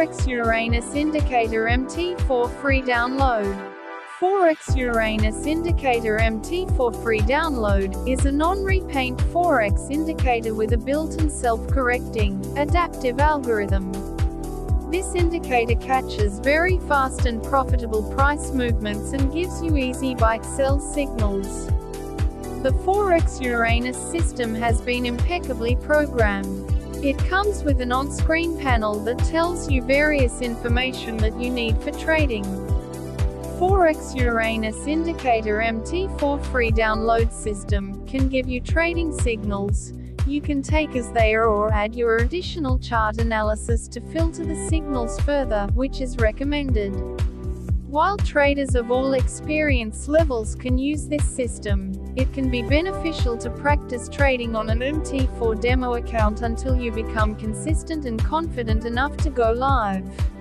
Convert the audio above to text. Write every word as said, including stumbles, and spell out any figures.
Forex Uranus Indicator M T four free download. Forex Uranus Indicator M T four free download is a non-repaint Forex indicator with a built-in self-correcting, adaptive algorithm. This indicator catches very fast and profitable price movements and gives you easy buy-sell signals. The Forex Uranus system has been impeccably programmed. It comes with an on-screen panel that tells you various information that you need for trading. Forex Uranus Indicator M T four free download system can give you trading signals you can take as they are or add your additional chart analysis to filter the signals further, which is recommended. While traders of all experience levels can use this system, it can be beneficial to practice trading on an M T four demo account until you become consistent and confident enough to go live.